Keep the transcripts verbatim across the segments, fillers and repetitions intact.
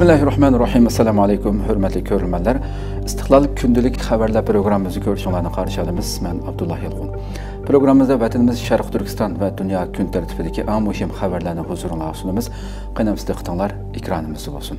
Bismillahirrahmanirrahim. Assalamu alaykum, hurmatli ko'ruvchilar. Istiqlol kundalik xabarlar programmamizni ko'rishingizni qarshi olamiz. Men Abdullah Yilg'un. Programmamizda vatanimiz Sharq Turkiston va dunyo kun tartibidagi eng muhim xabarlarni huzuringizga sunamiz. Qanamizda qitinglar, ekranimiz bo'lsin.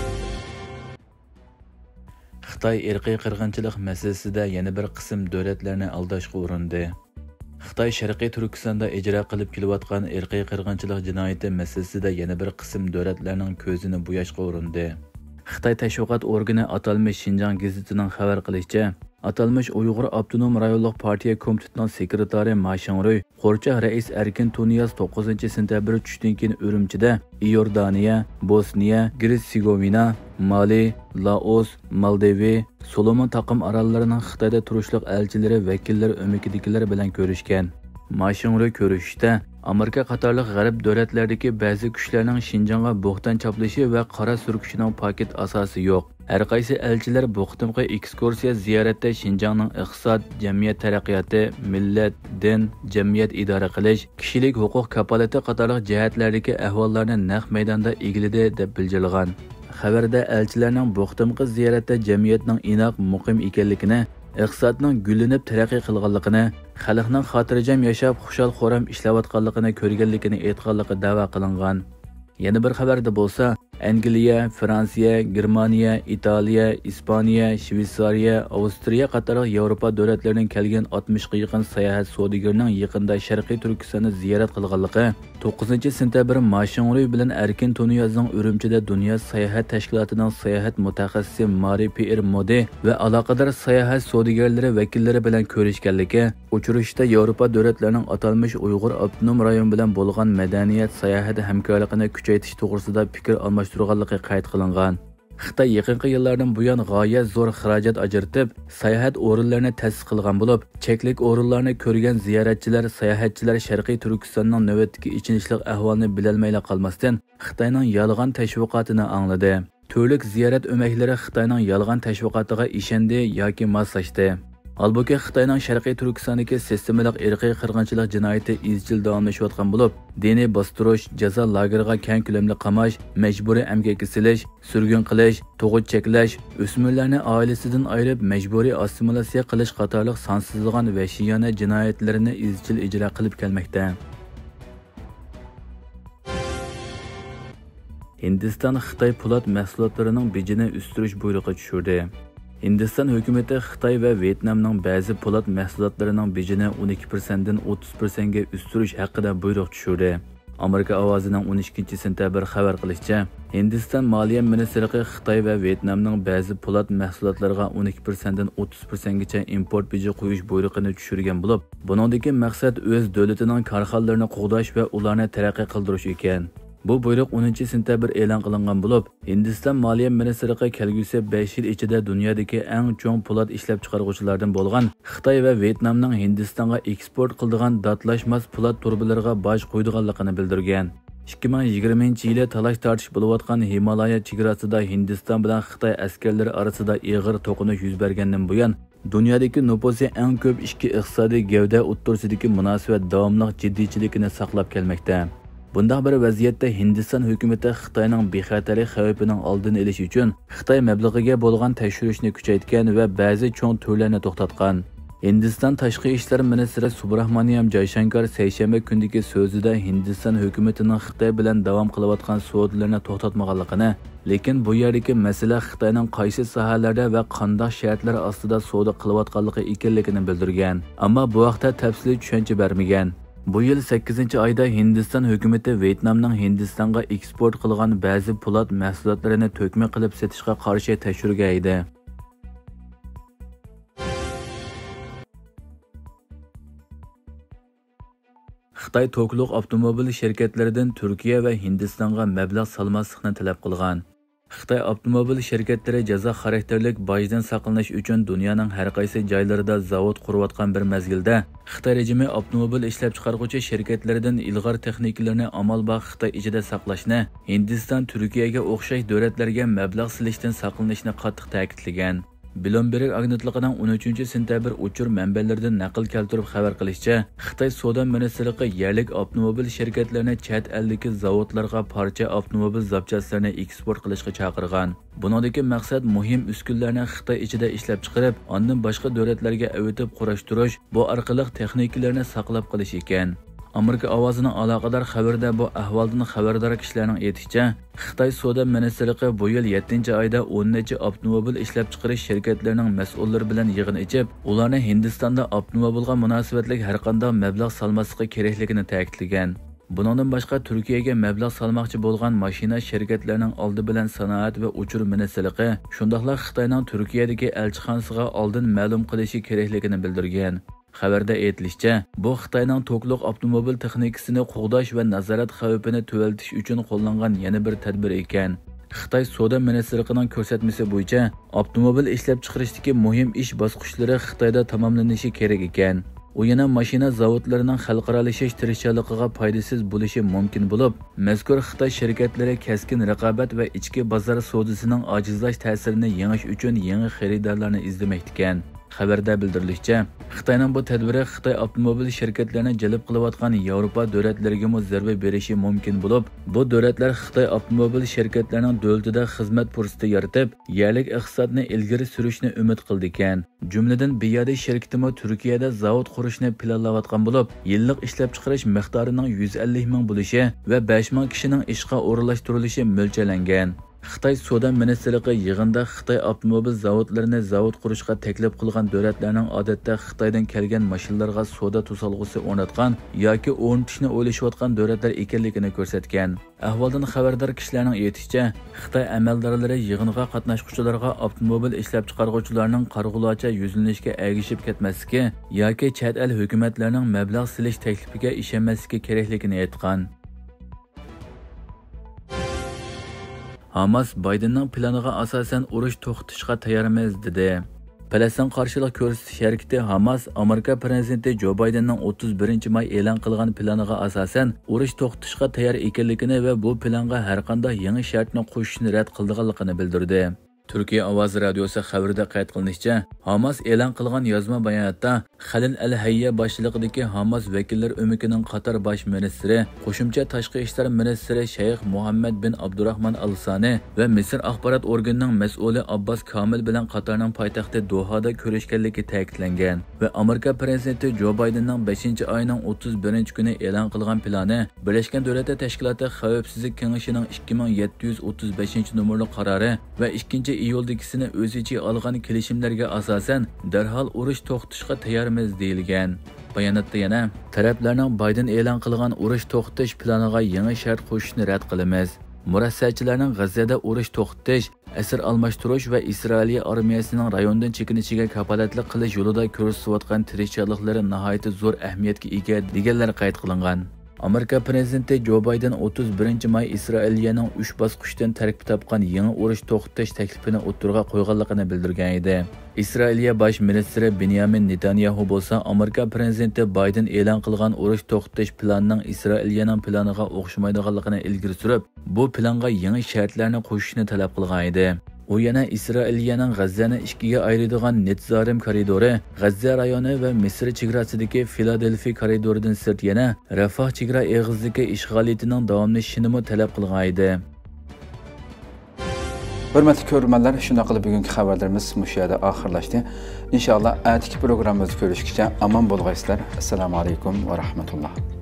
Xitoy irqiy qirg'inchilik masalasida yana bir qism davlatlarni aldashga urindi. Xitoy Sharqiy Turkistonda ijro qilib kelayotgan irqiy qirg'inchilik jinoyati masalasida yana bir qism davlatlarning ko'zini bo'yashga urindi. Xitoy tashviqot organi atalmish Xinjiang gazetining xabar qilishicha, atalmish Uyg'ur Avtonom rayonlik partiya komitetining sekretari Ma Shingruy, qo'rcha rais Erkin Tuniyaz to'qqizinchi sentabr tushdan keyin Urumchida Iordaniya, Bosniya, Hersegovina, Mali, Laos, Moldaviya, Solomon taqim orollarining Xitoyda turishliq elchilari vakillari o'mikidikilar bilan ko'rishgan. Ma Shingruy ko'rishishda Amerika qatorliq g'arb davlatlaridagi ba'zi kuchlarning Xinjiangga bo'xton chaplishi va qora surkishining paket asosi yo'q. Har qaysi elchilar bu qitimqi ekskursiya ziyoratda Xinjiangning iqtisod, jamiyat taraqqiyoti, millat, din, jamiyat idora qilish, kishilik huquq kapolati qatorliq jihatlardagi ahvollarni naq maydonda egildi deb bildirilgan. Xabarda elchilarning bu qitimqi ziyoratda jamiyatning inoq, muqim ekanligini, iqtisodning gullanib taraqqiy qilganligini, xalqning xotirjam yashab, xushal-xo'ram ishlayotganligini ko'rganligini aytganligi da'vo qilingan. Yana bir xabarda bo'lsa, Angliya, Fransiya, Germaniya, Italiya, Ispaniya, Shveysariya, Avstriya qatorliq Yevropa davlatlarining kelgan oltmishga yaqin sayohat savdogarining yaqinda Sharqiy Turkistonni ziyorat qilganligi, to'qqizinchi sentabr Ma Shingruy bilan Erkin Tuniyazning Urumchida Dunyo sayohat tashkilotining sayohat mutaxassisi Mari Pierre Mode va aloqador sayohat savdogarlari vakillari bilan ko'rishganligi, uchrashishda Yevropa davlatlarining atalmish Uyg'ur Avtonom rayon bilan bo'lgan madaniyat sayohat hamkorligini kuchaytirish to'g'risida fikr almashtirganligi qayd qilingan. Xitoy yaqinqi yillardan buyon g'oyat zo'r xarajat ajratib, sayohat o'rinlarini ta'sis qilgan bo'lib, cheklik o'rinlarni ko'rgan ziyoratchilar, sayohatchilar Sharqiy Turkistonning navbatdagi ichinishlik ahvolini bilolmayla qolmasdan, Xitoyning yolg'on tashviqotini angladi. Turlik ziyorat o'maklari Xitoyning yolg'on tashviqotiga ishondi yoki moslashdi. Albuki Xitoyning Sharqiy Turkistondagi sistemalik irqiy qirg'inchilik jinoyati izchil davomlashayotgan bo'lib, diniy bostirish, jazo lageriga keng ko'lamli qamash, majburiy emgakka silish, surgun qilish, tug'ut cheklash, o'smirlarni oilasidan ayirib majburiy assimilyatsiya qilish qatorliq sonsizlagan vahshiyona jinoyatlarini izchil ijro qilib kelmoqda. Hindiston Xitoy po'lat mahsulotlarining bijini o'stirish buyrug'i tushirdi. Hindiston hukumati Xitoy va Vyetnamning ba'zi po'lat mahsulotlarining bijini o'n ikki persent dan o'ttiz persent ga o'stirish haqida buyruq tushirdi. Amerika ovozining o'n ikkinchi sentabr xabar qilishicha, Hindiston Moliya ministrligi Xitoy va Vyetnamning ba'zi po'lat mahsulotlariga o'n ikki persent dan o'ttiz persent gacha import biji qo'yish buyrug'ini tushirgan bo'lib, buningdagi maqsad o'z davlatining korxonalarini qo'g'dash va ularni taraqqiy qildirish ekan. Bu buyruq o'ninchi sentabr e'lon qilingan bo'lib, Hindiston Moliya ministrligi kelgusi besh yil ichida dunyodagi eng cho'ng po'lat ishlab chiqaruvchilardan bo'lgan Xitoy va Vyetnamning Hindistonga eksport qiladigan datlashmas po'lat turbalariga boj qo'ydiganligini bildirgan. ikki ming yigirmanchi yili talash tortish bo'layotgan Himolaya chegarasida Hindiston bilan Xitoy askarlari orasida ig'ir to'qinish yuz bergandan buyon dunyodagi nufusi eng ko'p ikki iqtisodiy gavda o'rtasidagi munosabat davomli jiddiychiligini saqlab kelmoqda. Bunday bir vaziyatda Hindiston hukumati Xitoyning bexatarlik xavfining oldini olish uchun Xitoy mablag'iga bo'lgan tekshirishni kuchaytgan va ba'zi cho'ng turlarni to'xtatgan. Hindiston tashqi ishlar ministri Subrahmanyam Jayshankar seshanba kundagi so'zida Hindiston hukumatining Xitoy bilan davom qilayotgan savdolarni to'xtatmaganligini, lekin bu yerdagi masala Xitoyning qaysi sohalarda va qanday shartlar ostida savdo qilayotganligi ekanligini bildirgan, ammo bu vaqtda tafsiliy tushuncha bermagan. Bu yil sakkizinchi oyda Hindiston hukumati Vyetnamning Hindistonga eksport qilgan ba'zi po'lat mahsulotlarini to'kma qilib setishga qarshi tekshirgan edi. Xitoy to'kliq avtomobil shirkatlaridan Turkiya va Hindistonga mablag' solmaslikni talab qilgan. Xitoy avtomobil shirkatlari jazo xarakterlik bojdan saqlanish uchun dunyoning har qaysi joylarida zavod qurayotgan bir mezgilda Xitoy rejimi avtomobil ishlab chiqaruvchi shirkatlaridan ilg'or texnikalarni amalbaq Xitoy ichida saqlashni, Hindiston Turkiyaga o'xshash davlatlarga mablag' silishdan saqlanishni qattiq ta'kidlagan. Bloomberg agentligining o'n uchinchi sentabr uchur manbalaridan naql keltirib xabar qilishicha, Xitoy savdo ministrligi yerlik avtomobil shirkatlarini chet eldagi zavodlarga parcha avtomobil zapchastlarini eksport qilishga chaqirgan. Buningdagi maqsad muhim uskunlarni Xitoy ichida ishlab chiqarib, ondan boshqa davlatlarga avitib qurashtirish, bu orqali texnikalarni saqlab qolish ekan. Amerika ovozining aloqador xabarida bu ahvoldan xabardor kishilarning aytishicha, Xitoy savdo ministrligi bu yil yettinchi oyda o'n necha avtomobil ishlab chiqarish shirkatlarining mas'ullari bilan yig'in ichib, ularni Hindistonda avtomobilga munosabatli har qanday mablag' solmasligi kerakligini ta'kidlagan. Buningdan boshqa Turkiyaga mablag' solmoqchi bo'lgan mashina shirkatlarining oldi bilan sanoat va uchur ministrligi, shundaqla Xitoyning Turkiyadagi elchixonasiga oldin ma'lum qilishi kerakligini bildirgan. Xabarda aytilishicha, bu Xitoyning to'qliq avtomobil texnikasini qo'g'dash va nazorat xavfini tuvaltish uchun qo'llangan yana bir tadbir ekan. Xitoy savdo ministrligining ko'rsatmasi bo'yicha avtomobil ishlab chiqarishdagi muhim ish bosqichlari Xitoyda tamomlanishi kerak ekan. U yana mashina zavodlarining xalqaralashish tirishchiligiga foydasiz bo'lishi mumkin bo'lib, mazkur Xitoy shirkatlari kaskin raqobat va ichki bozor savdosining ojizlash ta'sirini yengish uchun yangi xaridorlarni izlamoqda ekan. Xabarda bildirilishicha, Xitoyning bu tadbiri Xitoy avtomobil shirkatlarini jalb qilayotgan Yevropa davlatlariga mu zarba berishi mumkin bo'lib, bu davlatlar Xitoy avtomobil shirkatlarining davlatida xizmat fursati yaratib, yerlik iqtisodni ilgari surishni umid qildi ekan. Jumladan Biyadi shirkati mu Turkiyada zavod qurishni planlayotgan bo'lib, yillik ishlab chiqarish miqdorining yuz ellik ming bo'lishi va besh ming kishining ishga o'rinlashtirilishi mo'ljallangan. Xitoy savdo ministrligi yig'inda Xitoy avtomobil zavodlarini zavod qurishga taklif qilgan davlatlarning odatda Xitoydan kelgan mashinalarga savdo to'solg'usi o'rnatgan yoki o'rnatishni o'ylashayotgan davlatlar ekanligini ko'rsatgan. Ahvoldan xabardor kishilarning aytishicha, Xitoy amaldorlari yig'inga qatnashuvchilarga avtomobil ishlab chiqaruvchilarning qarg'ulocha yuzlanishga ergishib ketmasligi yoki chet el hukumatlarining mablag' silish taklifiga ishonmasligi kerakligini aytgan. Hamas Baydenning planiga asosan urush to'xtatishga tayyormiz dedi. Falastin qarshilik ko'rsatish harakati Hamas Amerika prezidenti Jo Baydenning o'ttiz birinchi may e'lon qilgan planiga asosan urush to'xtatishga tayyor ekanligini va bu planga har qanday yangi shartni qo'shishni rad qilganligini bildirdi. Turkiya ovozi radiosi xabarida qayd qilinishicha, Hamas e'lon qilgan yozma bayonotda Xalil al-Hayya boshchiligidagi Hamas vakillar o'mikining Qatar bosh ministri, qo'shimcha tashqi ishlar ministri Shayx Muhammad bin Abdurrahman al-Sani va Misr axborot organining mas'uli Abbos Kamil bilan Qatarning poytaxti Dohada ko'rishganligi ta'kidlangan va Amerika prezidenti Jo Baydenning beshinchi oyning o'ttiz birinchi kuni e'lon qilgan plani Birlashgan Davlatlar Tashkiloti Xavfsizlik kengashining ikki ming yetti yuz o'ttiz beshinchi nomerli qarori va ikkinchi iyuldagisining o'z ichiga olgan kelishimlarga asosan darhol urush to'xtatishga tayyormiz deyilgan. Bayonotda yana taraflarning Bayden e'lon qilgan urush to'xtatish planiga yangi shart qo'shishni rad qilamiz. Murassachilarning G'azzada urush to'xtatish, asir almashtirish va Isroiliya armiyasining rayondan chekinishiga kafolatlik qilish yo'lida ko'rsatayotgan tirishchiliklari nihoyatda zo'r ahamiyatga ega deganlar qayd qilingan. Amerika prezidenti Jo Bayden o'ttiz birinchi may Isroiliyaning uch bosqichdan tarkib topgan yangi urush to'xtatish taklifini o'tirg'a qo'yganligini bildirgan edi. Isroiliya bosh ministri Benyamin Netanyahu bo'lsa, Amerika prezidenti Bayden e'lon qilgan urush to'xtatish planining Isroiliyaning planiga o'xshamaydiganligini ilgari surib, bu planga yangi shartlarni qo'shishni talab qilgan edi. U yana Isroiliyaning G'azzani ikkiga ayiradigan Netzarim koridori, G'azza rayoni va Misr chegarasidagi Filadelfiya koridoridan sirt yana Rafah chegara eg'izligi ishg'oliyatining davomlashishini talab qilgan edi. Hurmatli ko'ruvchilar, shunday qilib bugungi xabarlarimiz mush yerda oxirlashdi. Inshaalloh atigi programmamizni ko'rishgacha omon bo'lg'aysizlar. Assalomu alaykum va rahmatulloh.